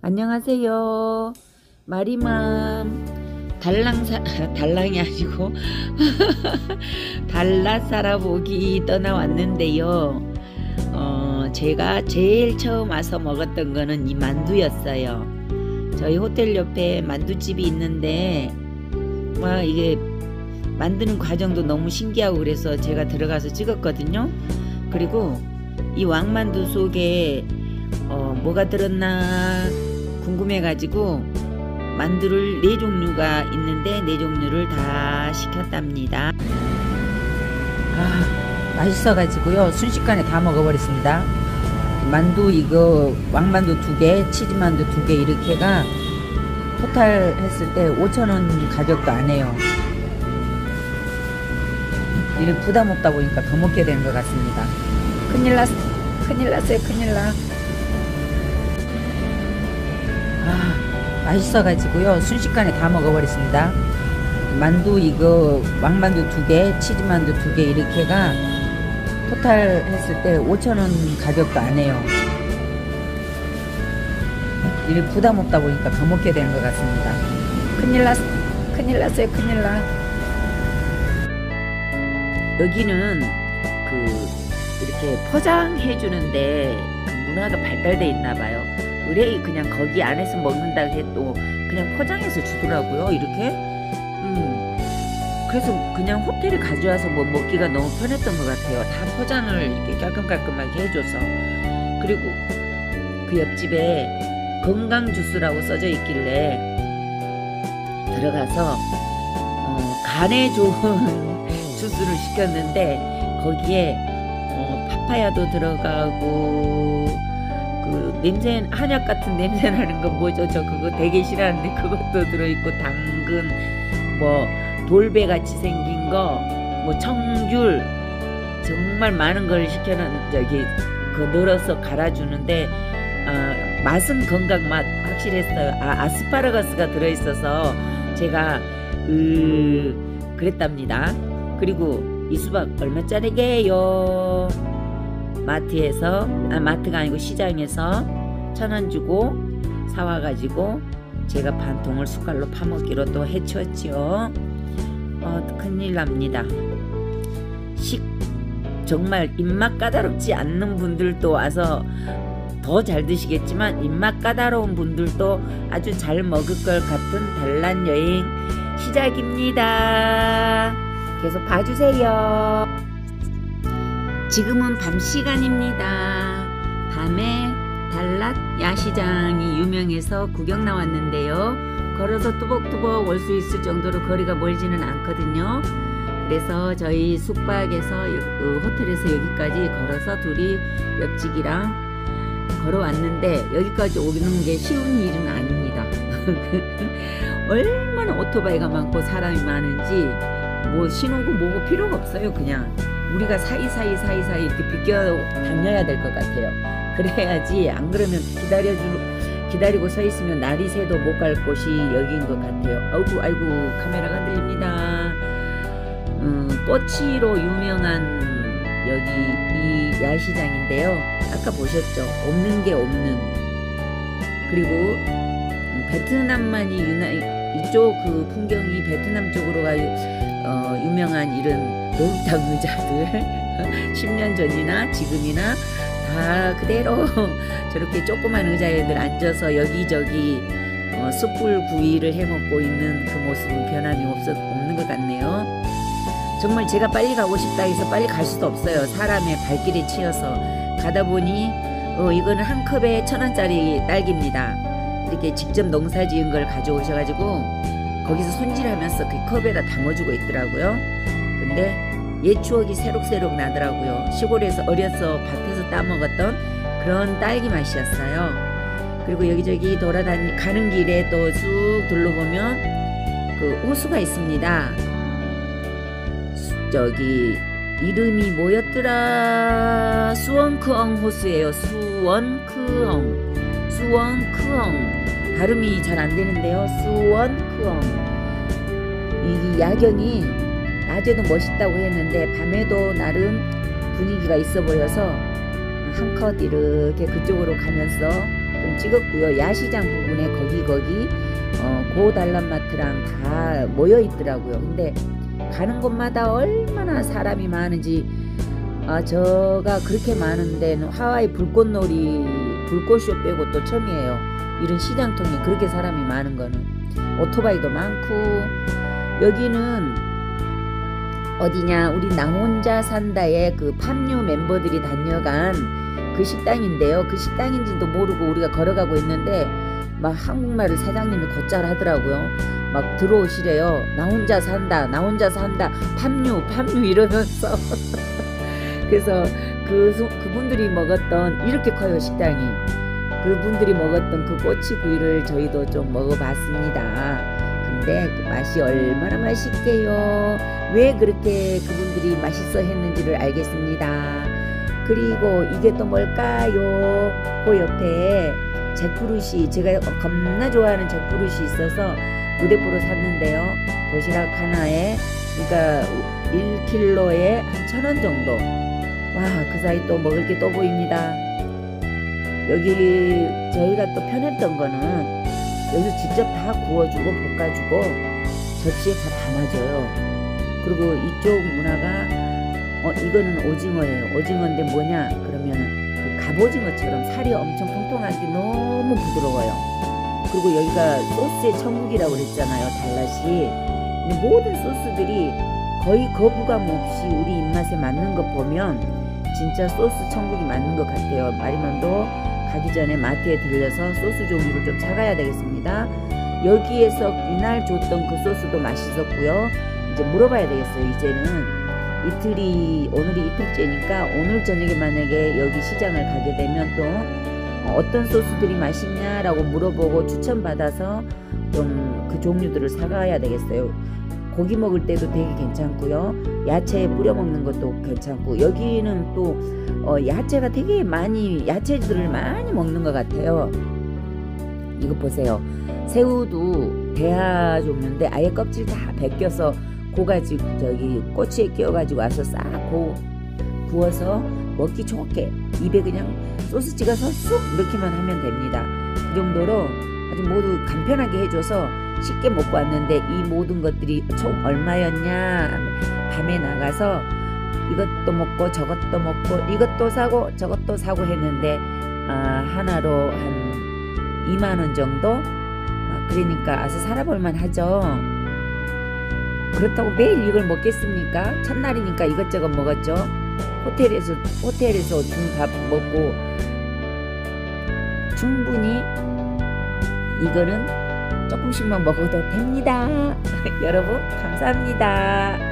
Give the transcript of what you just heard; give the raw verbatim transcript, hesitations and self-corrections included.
안녕하세요. 마리맘 달랑사 달랑이 아니고 달랏 살아보기 떠나왔는데요. 어, 제가 제일 처음 와서 먹었던 거는 이 만두였어요. 저희 호텔 옆에 만두집이 있는데 와 이게 만드는 과정도 너무 신기하고 그래서 제가 들어가서 찍었거든요. 그리고 이 왕만두 속에 어, 뭐가 들었나 궁금해 가지고 만두를 네 종류가 있는데 네 종류를 다 시켰답니다. 아, 맛있어 가지고요 순식간에 다 먹어버렸습니다. 만두 이거 왕만두 두 개, 치즈만두 두 개 이렇게가 토탈 했을 때 오천 원 가격도 안 해요. 이렇게 부담 없다 보니까 더 먹게 되는 것 같습니다. 큰일 났, 큰일 났어요. 큰일 나. 아, 맛있어 가지고요 순식간에 다 먹어버렸습니다. 만두 이거 왕만두 두 개, 치즈만두 두 개 이렇게가 토탈 했을 때 오천 원 가격도 안 해요. 이렇게 부담 없다 보니까 더 먹게 되는 것 같습니다. 큰일 났, 큰일 났어요. 큰일 나. 여기는 그 이렇게 포장해 주는데 그 문화가 발달돼 있나 봐요. 의뢰 그냥 거기 안에서 먹는다 해도 그냥 포장해서 주더라고요. 이렇게. 음. 그래서 그냥 호텔에 가져와서 뭐 먹기가 너무 편했던 것 같아요. 다 포장을 이렇게 깔끔깔끔하게 해줘서. 그리고 그 옆집에 건강 주스라고 써져 있길래 들어가서 어, 간에 좋은 주스를 시켰는데 거기에 어, 파파야도 들어가고 그 냄새 한약 같은 냄새 나는 거 뭐죠? 저 그거 되게 싫어하는데 그것도 들어있고 당근 뭐 돌배 같이 생긴 거 뭐 청귤 정말 많은 걸 시켜놓은 저기 그 늘어서 갈아주는데 어, 맛은 건강 맛 확실했어요. 아, 아스파라거스가 들어있어서 제가 으, 그랬답니다. 그리고 이 수박 얼마짜리게요? 마트에서 아 마트가 아니고 시장에서 천 원 주고 사와가지고 제가 반 통을 숟갈로 파먹기로 또 해치웠지요. 어, 큰일 납니다. 식 정말 입맛 까다롭지 않는 분들도 와서 더 잘 드시겠지만 입맛 까다로운 분들도 아주 잘 먹을 것 같은 달랏 여행 시작입니다. 계속 봐주세요. 지금은 밤 시간입니다. 밤에 달랏 야시장이 유명해서 구경 나왔는데요. 걸어서 뚜벅뚜벅 올 수 있을 정도로 거리가 멀지는 않거든요. 그래서 저희 숙박에서 호텔에서 여기까지 걸어서 둘이 옆집이랑 걸어왔는데 여기까지 오는 게 쉬운 일은 아닙니다. 얼마나 오토바이가 많고 사람이 많은지 뭐 신호고 뭐고 필요가 없어요. 그냥 우리가 사이사이 사이사이 이렇게 비껴 다녀야 될 것 같아요. 그래야지 안 그러면 기다려주, 기다리고 서 있으면 날이 새도 못 갈 곳이 여기인 것 같아요. 아이고 아이고 카메라가 흔들립니다. 음, 뽀치로 유명한 여기 이 야시장인데요. 아까 보셨죠? 없는 게 없는. 그리고 베트남만이 유나 이쪽 그 풍경이 베트남 쪽으로가 어, 유명한 이런 목욕탕 의자들 십 년 전이나 지금이나 다 그대로 저렇게 조그만 의자에들 앉아서 여기저기 어, 숯불 구이를 해먹고 있는 그 모습은 변함이 없어, 없는 것 같네요. 정말 제가 빨리 가고 싶다 해서 빨리 갈 수도 없어요. 사람의 발길에 치여서 가다 보니 어, 이거는 한 컵에 천 원짜리 딸기입니다. 이렇게 직접 농사 지은 걸 가져오셔가지고 거기서 손질하면서 그 컵에다 담아주고 있더라고요. 근데 옛 추억이 새록새록 나더라고요. 시골에서 어려서 밭에서 따먹었던 그런 딸기 맛이었어요. 그리고 여기저기 돌아다니 가는 길에 또 쑥 둘러보면 그 호수가 있습니다. 저기 이름이 뭐였더라? 수원크엉 호수예요. 수원크엉 수원크엉 발음이 잘 안되는데요. 수원크엉. 이 야경이 낮에도 멋있다고 했는데 밤에도 나름 분위기가 있어 보여서 한컷 이렇게 그쪽으로 가면서 좀 찍었고요. 야시장 부분에 거기 거기 어, 고달란마트랑 다 모여 있더라고요. 근데 가는 곳마다 얼마나 사람이 많은지, 아 저가 그렇게 많은 데는 하와이 불꽃놀이 불꽃쇼 빼고 또 처음이에요. 이런 시장통에 그렇게 사람이 많은 거는. 오토바이도 많고. 여기는 어디냐, 우리 나 혼자 산다의 그 팜유 멤버들이 다녀간 그 식당인데요. 그 식당인지도 모르고 우리가 걸어가고 있는데 막 한국말을 사장님이 곧잘 하더라고요. 막 들어오시래요. 나 혼자 산다, 나 혼자 산다, 팜유 팜유 이러면서 그래서 그 그분들이 먹었던, 이렇게 커요 식당이, 그분들이 먹었던 그 꼬치구이를 저희도 좀 먹어봤습니다. 근데 그 맛이 얼마나 맛있게요. 왜 그렇게 그분들이 맛있어 했는지를 알겠습니다. 그리고 이게 또 뭘까요? 그 옆에 잭프루시, 제가 겁나 좋아하는 잭프루시 있어서 무대포로 샀는데요. 도시락 하나에, 그러니까 일 킬로에 한 천 원 정도. 와, 그 사이 또 먹을 게 또 보입니다. 여기 저희가 또 편했던 거는 여기서 직접 다 구워주고 볶아주고 접시에 다 담아줘요. 그리고 이쪽 문화가 어 이거는 오징어예요. 오징어인데 뭐냐 그러면은 그 갑오징어처럼 살이 엄청 통통한데 너무 부드러워요. 그리고 여기가 소스의 천국이라고 그랬잖아요, 달랏이. 근데 모든 소스들이 거의 거부감 없이 우리 입맛에 맞는 것 보면 진짜 소스 천국이 맞는 것 같아요. 마리맘도 가기 전에 마트에 들려서 소스 종류를 좀 사가야 되겠습니다. 여기에서 이날 줬던 그 소스도 맛있었고요. 이제 물어봐야 되겠어요. 이제는 이틀이, 오늘이 이틀째니까 오늘 저녁에 만약에 여기 시장을 가게 되면 또 어떤 소스들이 맛있냐라고 물어보고 추천받아서 좀 그 종류들을 사가야 되겠어요. 고기 먹을 때도 되게 괜찮고요. 야채에 뿌려 먹는 것도 괜찮고, 여기는 또 어, 야채가 되게 많이, 야채들을 많이 먹는 것 같아요. 이거 보세요. 새우도 대하 종류인데 아예 껍질 다 벗겨서 고가지고 저기 꼬치에 끼워가지고 와서 싹 고, 구워서 먹기 좋게 입에 그냥 소스 찍어서 쑥 넣기만 하면 됩니다. 그 정도로 아주 모두 간편하게 해줘서 쉽게 먹고 왔는데, 이 모든 것들이 총 얼마였냐, 밤에 나가서 이것도 먹고 저것도 먹고 이것도 사고 저것도 사고 했는데 아, 하나로 한 이만 원 정도. 아, 그러니까 아주 살아볼만 하죠. 그렇다고 매일 이걸 먹겠습니까? 첫날이니까 이것저것 먹었죠. 호텔에서 호텔에서 준 밥 먹고 충분히 이거는 조금씩만 먹어도 됩니다. 여러분 감사합니다.